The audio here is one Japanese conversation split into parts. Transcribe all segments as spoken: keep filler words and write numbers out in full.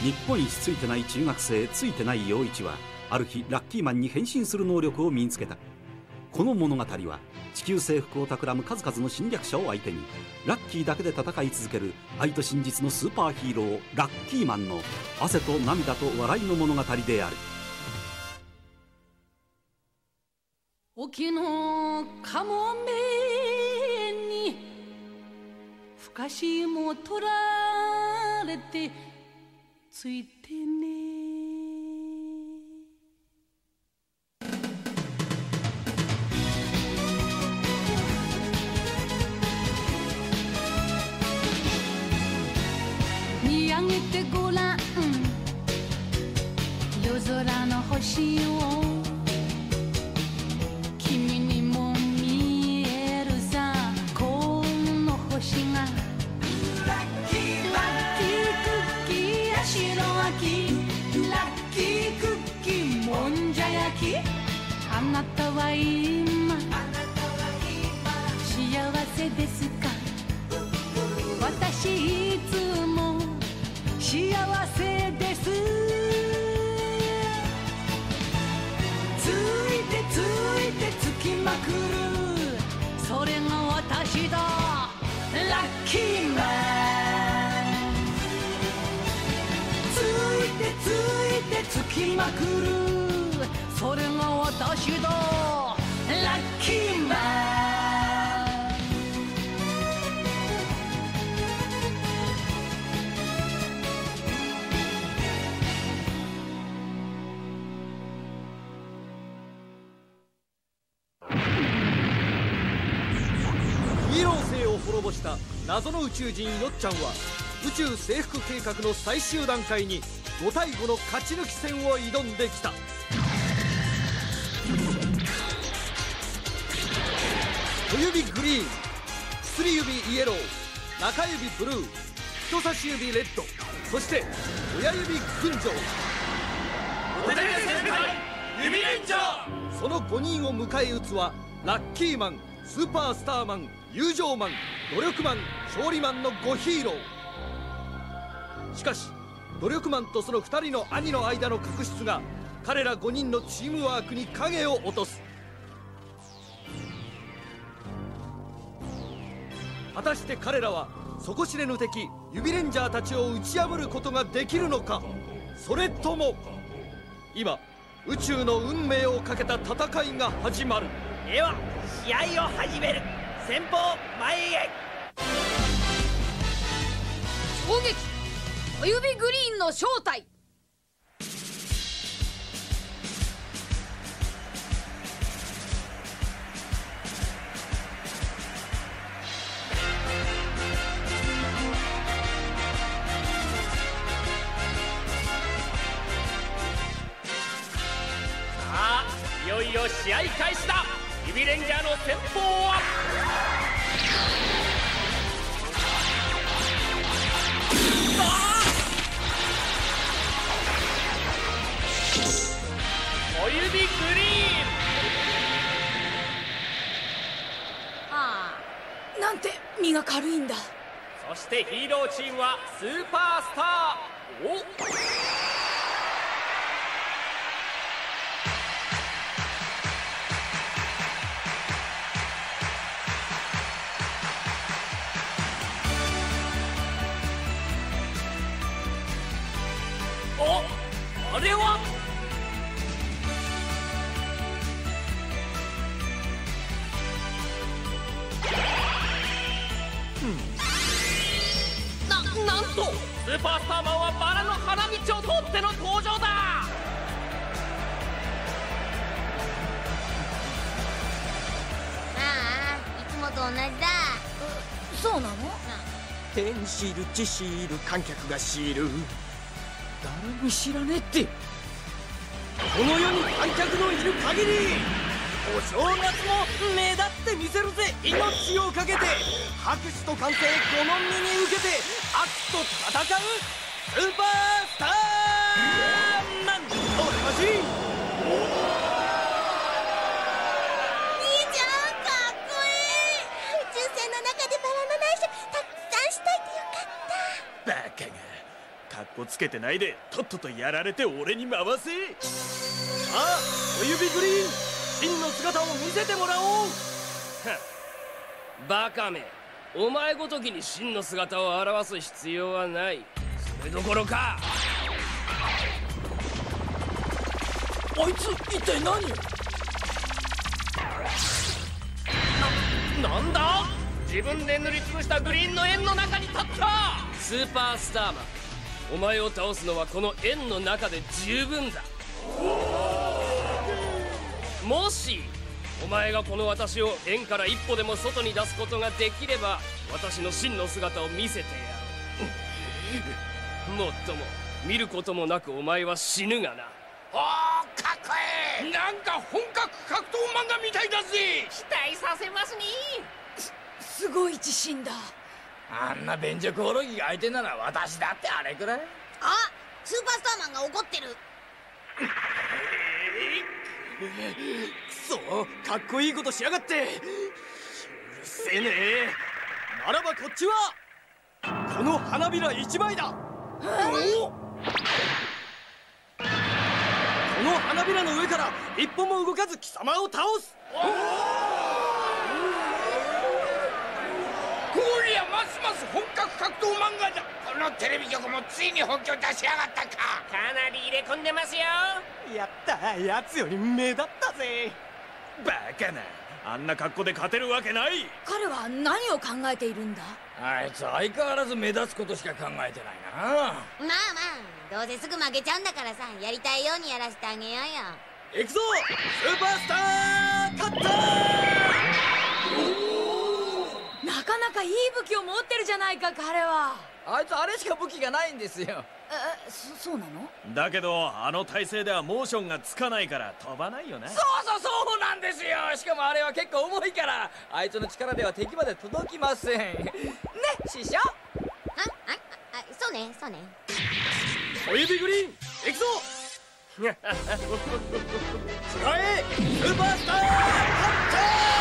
日本一ついてない中学生ついてない陽一はある日ラッキーマンに変身する能力を身につけた。この物語は地球征服を企む数々の侵略者を相手にラッキーだけで戦い続ける愛と真実のスーパーヒーローラッキーマンの汗と涙と笑いの物語である。 沖のかもめにふかしも取られてついてね。見上げてごらん夜空の星を、君にも見えるさこの星が。ラッキーラッキークッキーや白あき、ラッキークッキーもんじゃ焼き。あなたは今幸せですか？私いつも幸せです。ついてついてつきまくる、それが私だラッキーマン。ついてついてつきまくる、それが私だラッキーマン。 ヒーロー星を滅ぼした謎の宇宙人よっちゃんは宇宙征服計画の最終段階にごたいごの勝ち抜き戦を挑んできた。小指グリーン、薬指イエロー、中指ブルー、人差し指レッド、そして親指群青。お手手戦隊指レンジャー。そのごにんを迎え撃つはラッキーマン、スーパースターマン、友情マン、努力マン、勝利マンのごヒーロー。しかし努力マンとそのふたりの兄の間の確執が彼らごにんのチームワークに影を落とす。果たして彼らは底知れぬ敵指レンジャーたちを打ち破ることができるのか、それとも今宇宙の運命をかけた戦いが始まる。 では試合を始める。先方前へ。 攻撃小指グリーンの正体。 さあいよいよ試合開始だ。指レンジャーの先鋒は小指グリーン。 ああ、なんて身が軽いんだ。 そしてヒーローチームはスーパースター。おお、あれはな、なんとスーパースターマンはバラの花道を通っての登場だ。 ああ、いつもと同じだ。 そうなの？ 天シール地シール観客がシール。誰も知らねえって。この世に観客のいる限りお正月も目立ってみせるぜ。命をかけて拍手と歓声ごの耳に受けて悪と戦うスーパースターマン。おかしい。 兄ちゃんかっこいい。宇宙船の中でバラの内緒たくさんしといてよかった。 バカがかっこつけてないでとっととやられて俺に回せ。 さあお指グリーン、真の姿を見せてもらおう。 バカめ、お前ごときに真の姿を現す必要はない。それどころか。 あいつ一体何？ な、なんだ？自分で塗りつぶしたグリーンの円の中に立ったスーパースターマン。お前を倒すのはこの円の中で十分だ。もしお前がこの私を円から一歩でも外に出すことができれば、私の真の姿を見せてやる。もっとも見ることもなくお前は死ぬがな。 おー、かっこいい。なんか本格格闘漫画みたいだぜ。 期待させますね。 すごい自信だ。 あんな便所コオロギが相手なら私だってあれくらい。 あ、スーパースターマンが怒ってる。 くそ、かっこいいことしやがって。うるせえねえ。ならばこっちはこの花びら一枚だ。おこの花びらの上から一歩も動かず貴様を倒す。 こりゃますます本格格闘漫画だ。このテレビ局もついに本気を出しやがったか。 かなり入れ込んでますよ。 やった、やつより目立ったぜ。 バカな、あんな格好で勝てるわけない。 彼は何を考えているんだ？ あいつ相変わらず目立つことしか考えてないな。 まあまあ、どうせすぐ負けちゃうんだからさ、やりたいようにやらせてあげようよ。 行くぞスーパースターカッター。 なかなかいい武器を持ってるじゃないか彼は。 あいつあれしか武器がないんですよ。 え、そ、そうなの？ だけどあの体勢ではモーションがつかないから飛ばないよな。 そうそうそうなんですよ。しかもあれは結構重いから、あいつの力では敵まで届きませんね、師匠。 あ、あ、あ、そうね、そうね。 小指グリーン、行くぞ。使えスーパースターカッタ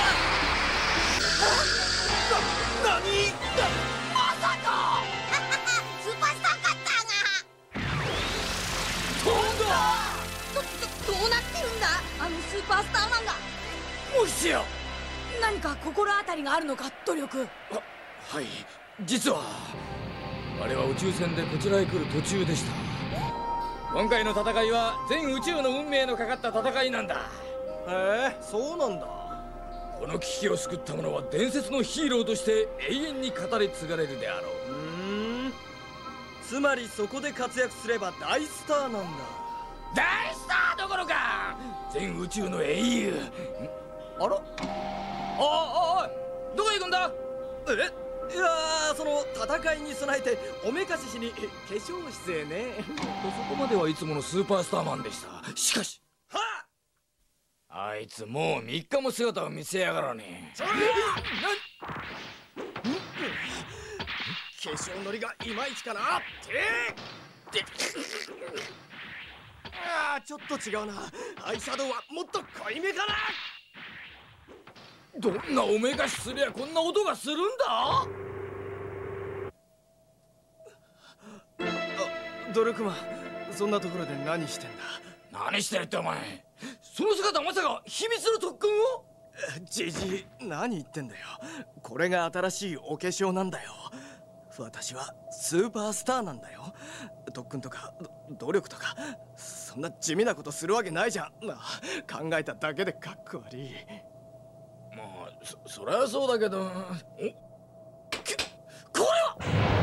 ー。な、なに？ まさかスーパースターカッターが飛んだ。 ど、ど、どうなってるんだあのスーパースターマンが。 おいしや。 何か心当たりがあるのか努力？ は、はい、実はあれは宇宙船でこちらへ来る途中でした。今回の戦いは全宇宙の運命のかかった戦いなんだ。 へえ、そうなんだ。 この危機を救った者は伝説のヒーローとして永遠に語り継がれるであろう。 うーん、つまりそこで活躍すれば大スターなんだ。 大スターどころか全宇宙の英雄。 あら、 おいおいおい、どこ行くんだ？ え、いやー、その戦いに備えておめかししに化粧室へね。 そこまではいつものスーパースターマンでした。しかしはあ、あいつもうみっかも姿を見せやがらねえ。 それ化粧のりがいまいちかなってあー、ちょっと違うな。アイシャドウはもっと濃いめかな。 どんなおめかしすりゃこんな音がするんだ。あ、 ドルクマン、そんなところで何してんだ？ 何してるってお前。その姿まさか秘密の特訓を？ じじい、何言ってんだよ。これが新しいお化粧なんだよ。私はスーパースターなんだよ。特訓とか努力とかそんな地味なことするわけないじゃん。まあ、考えただけでかっこ悪い。 まあ そ, そりゃそうだけど、おここれは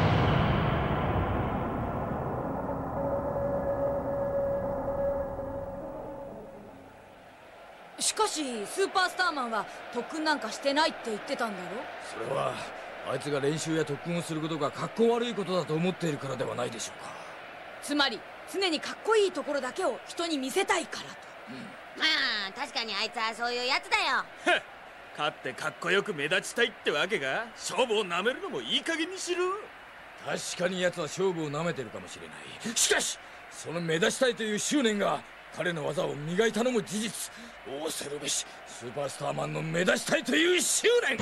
しかしスーパースターマンは特訓なんかしてないって言ってたんだろ？ それはあいつが練習や特訓をすることがかっこ悪いことだと思っているからではないでしょうか。 つまり常にかっこいいところだけを人に見せたいからと。 まあ確かにあいつはそういうやつだよ。 勝ってかっこよく目立ちたいってわけか。勝負をなめるのもいい加減にしろ。 確かに奴は勝負をなめてるかもしれない。しかしその目立ちたいという執念が彼の技を磨いたのも事実。仰せるべしスーパースターマンの目立ちたいという執念。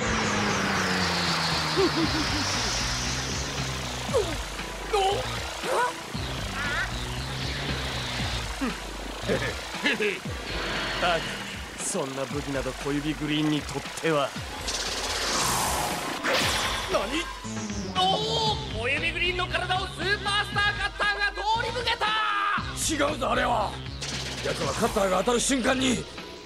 おおだがそんな武器など小指グリーンにとっては。 何？おお、小指グリーンの体をスーパースターカッターが通り抜けた。 違うぞあれは。奴はカッターが当たる瞬間に。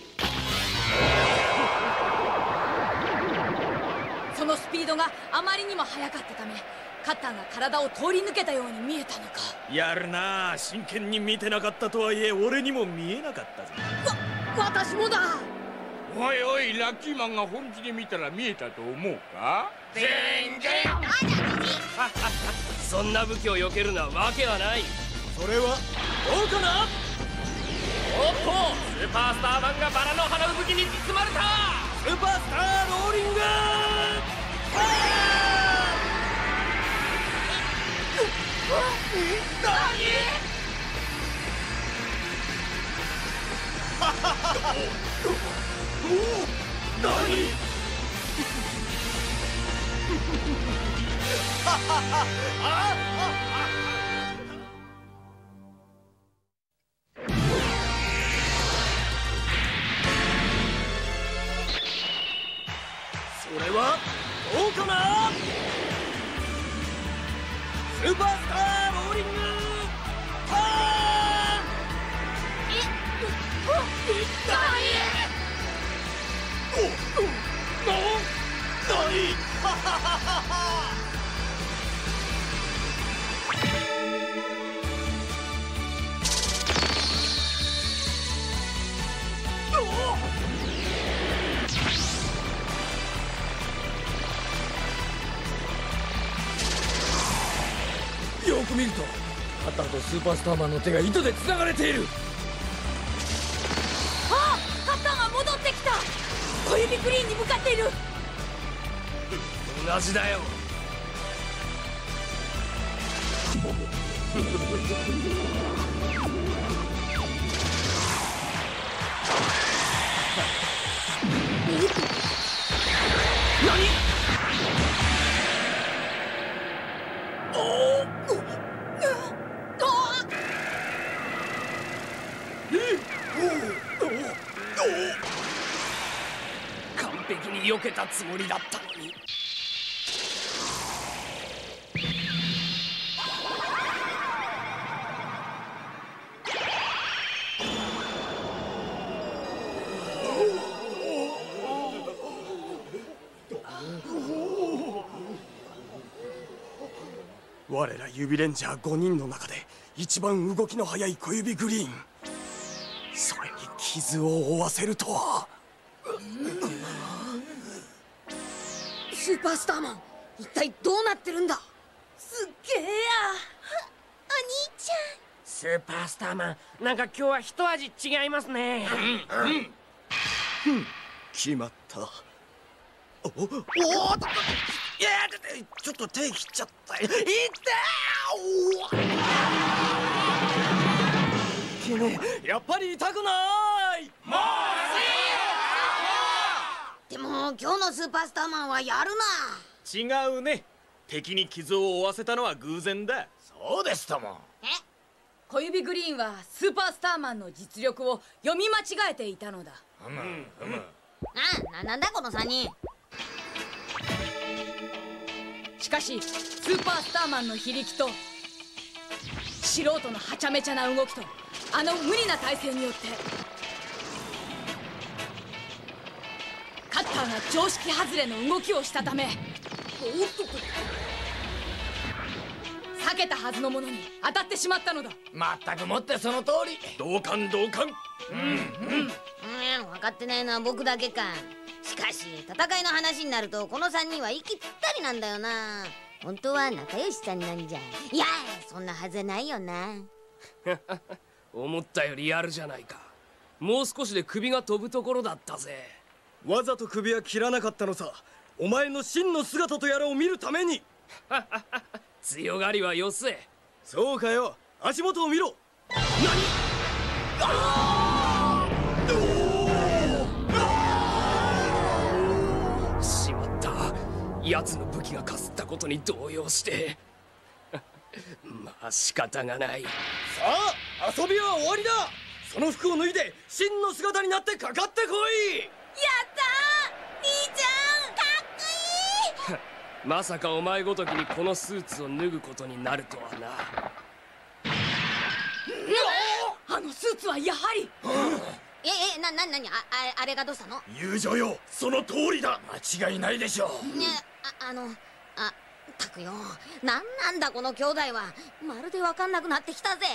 そのスピードがあまりにも速かったためカッターが体を通り抜けたように見えたのか。 やるなあ、真剣に見てなかったとはいえ俺にも見えなかったぞ。 わ、私もだ。 おいおい、ラッキーマンが本気で見たら見えたと思うか？ 全然そんな武器を避けるのはわけはない。 それはどうかな。 おっと、スーパースターマンがバラの花吹雪に包まれた。 スーパースターローリングパワー。何？何？それはどうかな。スーパースターローリングパワー。えっ、お、お、な、なに？ よく見るとカッターとスーパースターマンの手が糸で繋がれている。 ああ、カッターが戻ってきた。小指グリーンに向かっている。 同じだよ。何？完璧に避けたつもりだったのに。 我ら指レンジャーごにんの中で一番動きの速い小指グリーン、それに傷を負わせるとは。 スーパースターマン、一体どうなってるんだ。 すっげえや。お兄ちゃん。 スーパースターマン、なんか今日は一味違いますね。 うんうん、決まった。おおおっと、いやちょっと手切っちゃった。いってー。きね、やっぱり痛くない。もうでも今日のスーパースターマンはやるな。違うね。敵に傷を負わせたのは偶然だ。 そうですとも。 え？ 小指グリーンはスーパースターマンの実力を読み間違えていたのだ。 ふむふむ。 あ、な、なんだこのさんにん。 しかしスーパースターマンの非力と素人のはちゃめちゃな動きとあの無理な体勢によってカッターが常識外れの動きをしたため、おっとっと避けたはずのものに当たってしまったのだ。 まったくもってその通り。 同感同感。 うんうん。 うん、分かってないのは僕だけか。しかし戦いの話になるとこのさんにんは息ぴったりなんだよな。本当は仲良しさんなんじゃ。いや、そんなはずないよな。 思ったよりやるじゃないか。もう少しで首が飛ぶところだったぜ。 わざと首は切らなかったのさ。お前の真の姿とやらを見るために。 強がりはよせ。 そうかよ。足元を見ろ。何？ しまった。奴の武器がかすったことに動揺してまあ仕方がない。 さあ遊びは終わりだ。 その服を脱いで真の姿になってかかってこい。 やったー、兄ちゃんかっこいい。 まさかお前ごときにこのスーツを脱ぐことになるとはな。 あのスーツはやはりええなななにあああれがどうしたの？ 友情よ、その通りだ。 間違いないでしょう。 ねああのあたくよ、なんなんだこの兄弟は。まるでわかんなくなってきたぜ。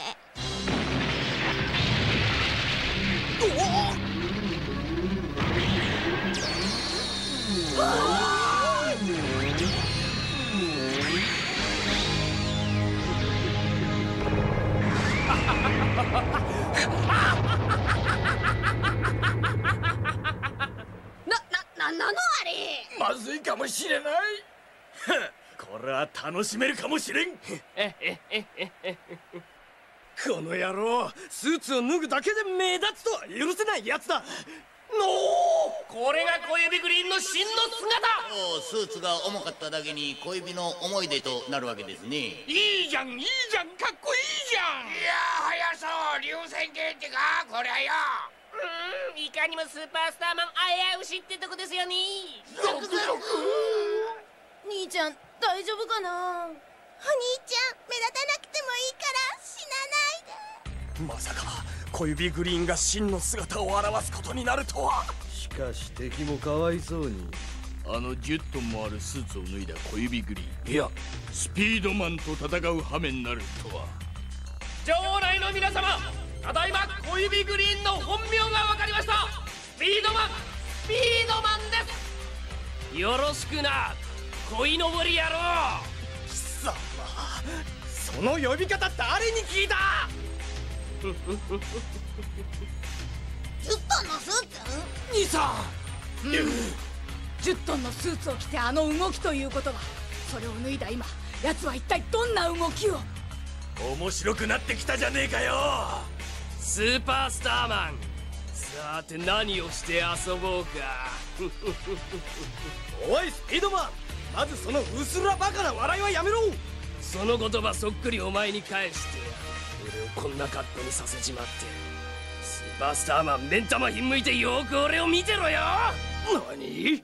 な、な、な、なのあれ。 まずいかもしれない。 これは楽しめるかもしれん。 この野郎、スーツを脱ぐだけで目立つとは許せないやつだ。のこれが小指グリーンの真の姿。 おスーツが重かっただけに小指の思い出となるわけですね。 いいじゃんいいじゃん、かっこいいじゃん。 いや速そう、流線形ってかこりゃよ。 うん、いかにもスーパースターマン危うしってとこですよね。 兄ちゃん大丈夫かな。 お兄ちゃん目立たなくてもいいから死なないで。 まさか小指グリーンが真の姿を現すことになるとは。 しかし敵もかわいそうに。 あのじゅっトンもあるスーツを脱いだ小指グリーン、いやスピードマンと戦う羽目になるとは。 場内の皆様、ただいま小指グリーンの本名が分かりました。スピードマンスピードマンです。よろしくな鯉のぼり野郎。 貴様、その呼び方誰に聞いた。 じゅっトンのスーツ？ 兄さん、 じゅっトンのスーツを着てあの動きということは、それを脱いだ今奴は一体どんな動きを。 面白くなってきたじゃねえかよ。 スーパースターマン、さて何をして遊ぼうか。 おいスピードマン、まずその薄らバカな笑いはやめろ。 その言葉そっくりお前に返して俺をこんな格好にさせちまって。スーパースターマン、目ん玉ひんむいてよく俺を見てろよ。 何？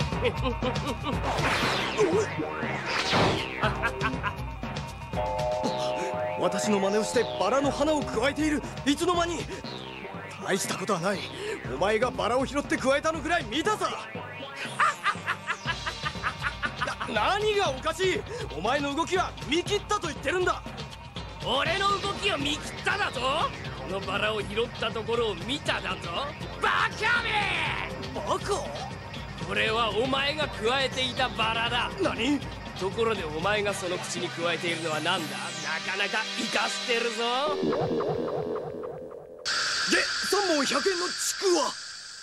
私の真似をしてバラの花を加えている。いつの間に。大したことはない。お前がバラを拾って加えたのくらい見たさ。な何がおかしい。お前の動きは見切ったと言ってるんだ。 俺の動きを見切っただと。このバラを拾ったところを見ただと。バカめ。 バカ？ これはお前が加えていたバラだ。 何？ ところでお前がその口に加えているのは何だ。なかなか生かしてるぞ。 でさんぼんひゃくえんのちくわ。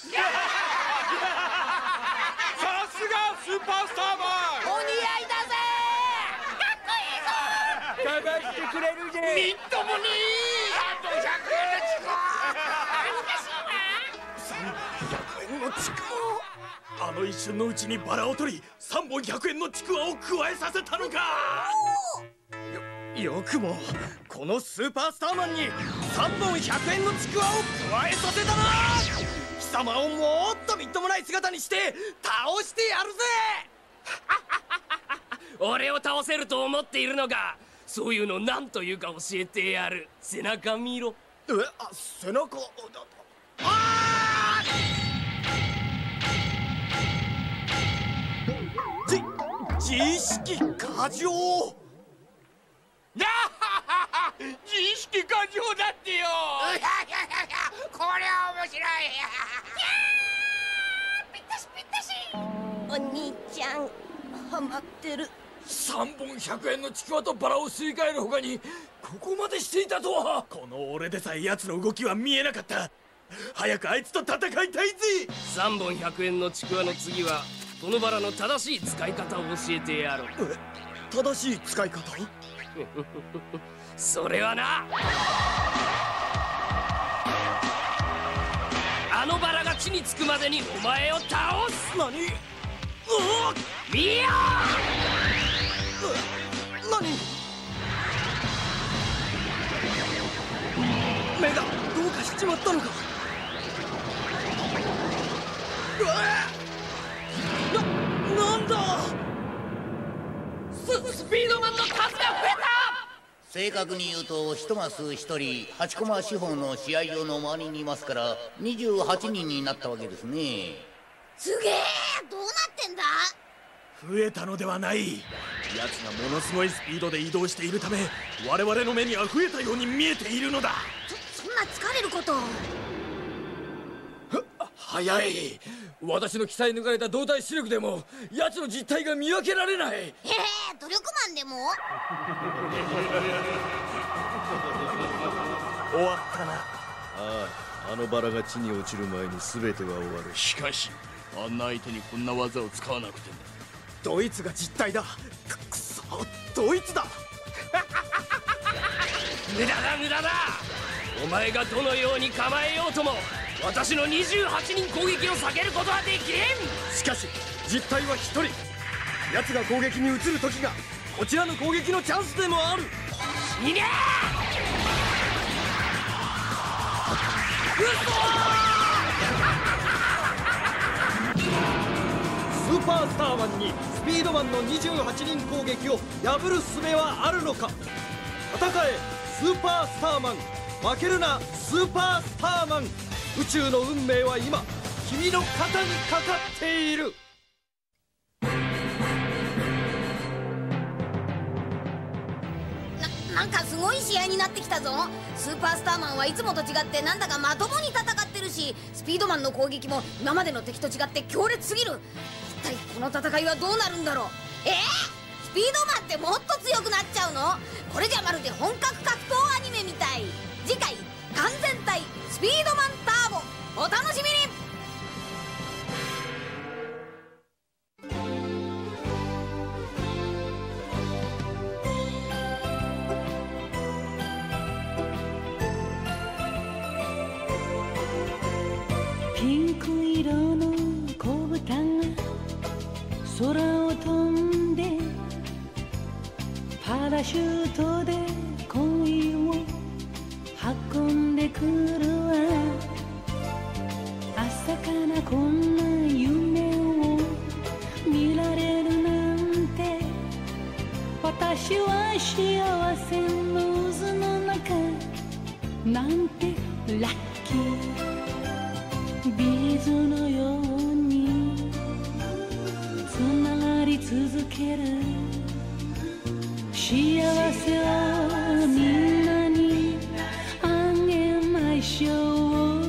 さすがスーパースターマン。 お似合いだぜ。かっこいいぞ。 かがしてくれるぜ。 みっともにあとひゃくえんのちくわ。 さんぼんひゃくえんのちくわ。 あの一瞬のうちにバラを取りさんぼんひゃくえんのちくわを加えさせたのか。 よ、よくもこのスーパースターマンにさんぼんひゃくえんのちくわを加えさせたな。貴様をもっとみっともない姿にして倒してやるぜ。 俺を倒せると思っているのか。そういうの何というか教えてやる。背中見ろ。 え、あ、背中。あーじ自意識過剰。 なあ自意識過剰だってよ。いやいやいやいや、これは面白い。ぴったしぴったし。 お兄ちゃんハマってる。 さんぼんひゃくえんのちくわとバラを吸い替えるほかにここまでしていたとは。 この俺でさえ奴の動きは見えなかった。早くあいつと戦いたいぜ。 さんぼんひゃくえんのちくわの次はこのバラの正しい使い方を教えてやろう。 え、正しい使い方？ それはな、あのバラが地につくまでにお前を倒す。 何？うわ！ 見よう！何？目がどうかした？ ちまったのか。うわな、なんだ。 ス、スピードマンの数が増えた。 正確に言うとひとマスひとりはちコマ四方の試合場の周りにいますからにじゅうはちにんになったわけですね。 すげえ、どうなってんだ。 増えたのではない。奴がものすごいスピードで移動しているため我々の目には増えたように見えているのだ。 そ、そんな疲れること。 早い。私の鍛え抜かれた動体視力でも奴の実態が見分けられない。 へえ、努力マンでも。 終わったな。ああ、あのバラが地に落ちる前に全ては終わる。 しかしあんな相手にこんな技を使わなくても。 ドイツが実体だ。く、くそ、ドイツだ。 無駄だ無駄だ。お前がどのように構えようとも私のにじゅうはちにん攻撃を避けることはできれん。 しかし実体はひとり。奴が攻撃に移る時がこちらの攻撃のチャンスでもある。 いねスーパースターマンにスピードマンのにじゅうはちにん攻撃を破る術はあるのか。戦えスーパースターマン、負けるなスーパースターマン。宇宙の運命は今君の肩にかかっている。 な、なんかすごい試合になってきたぞ。スーパースターマンはいつもと違ってなんだかまともに戦ってるし、スピードマンの攻撃も今までの敵と違って強烈すぎる。一体この戦いはどうなるんだろう。えー、スピードマンってもっと強くなっちゃうの。これじゃまるで本格格闘アニメみたい。次回完全体スピードマンターボ、お楽しみに。 ピンク色の子豚が空を飛んでパラシュートで恋を運んでくるわ。朝からこんな夢を見られるなんて、私は幸せの渦の中なんてラッキー。ビーズのようにつながり続ける幸せをみんなにあげましょう。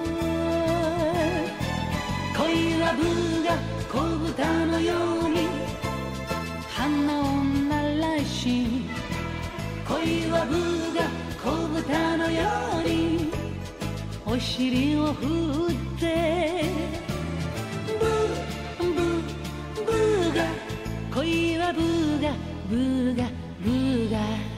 恋はブが子豚のように花を鳴らし、恋はブが子豚のようにお尻を振ってブーブーブーが恋はブーがブーがブーが